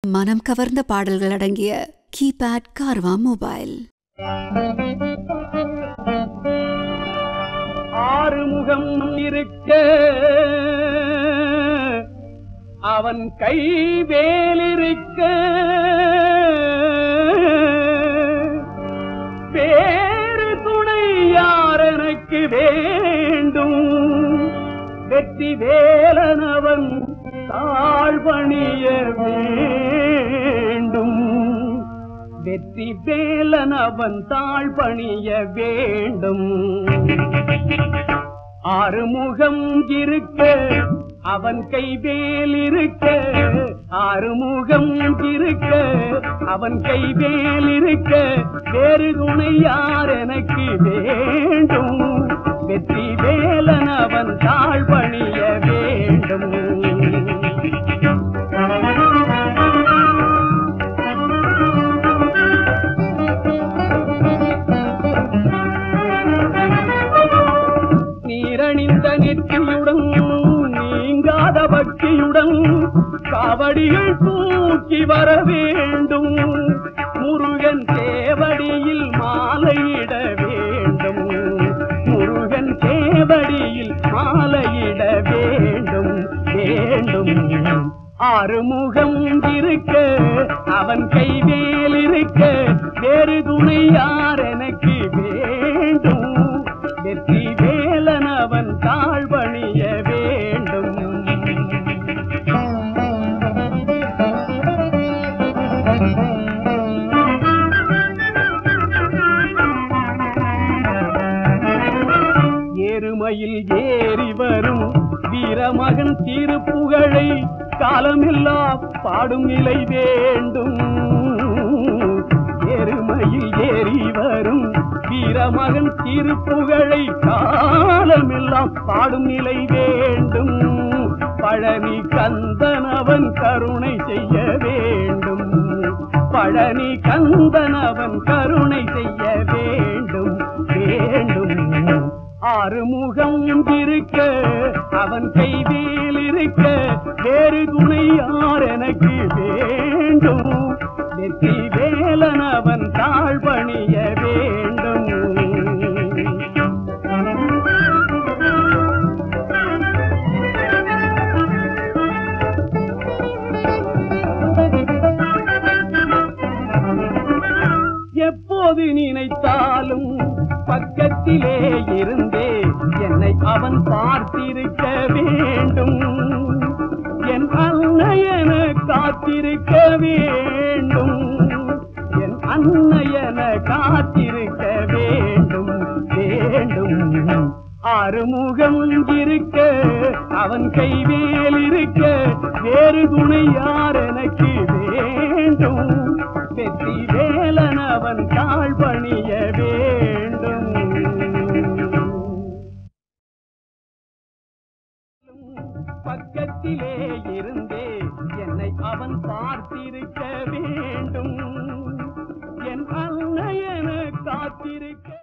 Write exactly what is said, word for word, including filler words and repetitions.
மனம் கவர்ந்த பாடல்கள் அடங்கிய கீபேட் கார்வா மொபைல். ஆறுமுகம் இருக்க அவன் கைவேலிருக்க வேறு துணை யார் எனக்கு வேண்டும்? வெற்றி வேலனவன் தாழ்பணிய வேண்டும். வெற்றி வேலனவன் தாழ்பணிய வேண்டும். ஆறுமுகம் இருக்க அவன் கைவேல் இருக்க, ஆறுமுகம் இருக்க அவன் கைவேல் இருக்க வேறு துணை யார் எனக்கு வேண்டும்? வெற்றி வேலன் அவன் தாழ்பணிய வேண்டும். நீரணிந்த நெற்றியுடன் நீங்காத பக்தியுடன் காவடிகள் தூக்கி வர வேண்டும். முருகன் சேவடியில் மாலையிட வேண்டும். முருகன் சேவடியில் மாலையிட வேண்டும் வேண்டும். ஆறுமுகம் இருக்க அவன் கைவேல் இருக்க வேறு துணை யார் எனக்கு வேண்டும்? வெற்றி வேலன் அவன் தாழ்பணிய வேண்டும். ஏறுமையில் ஏறி வரும் வீரமகன் திருப்புகழை காலமெல்லாம் பாடும் நிலை வேண்டும். ஏறுமையில் ஏறி வரும் வீரமகன் திருப்புகழை காலமெல்லாம் பாடும் நிலை வேண்டும். பழனி கந்தனவன் கருணை செய்ய வேண்டும். பழனி கந்தனவன் கருணை செய்ய வேண்டும் வேண்டும். ஆறுமுகம் இருக்க அவன் கைவேல் இருக்க வேறு துணை யார் எனக்கு வேண்டும்? வெற்றி வேலன் அவன் தாழ்பணிய வேண்டும். எப்போது நினைத்தாலும் பக்கத்திலே இருந்தே என்னை அவன் பார்த்திருக்க வேண்டும். என் அன்னையன காத்திருக்க வேண்டும். என் அன்னையன காத்திருக்க வேண்டும் வேண்டும். ஆறுமுகம் இருக்க அவன் கைவேல் இருக்க வேறு துணை யார் எனக்கு வேண்டும்? வெற்றி வேலன் அவன் தாழ்பணிய வேண்டும். பக்கத்திலே இருந்தே என்னை அவன் பார்த்திருக்க வேண்டும். என் அன்னையன காத்திருக்க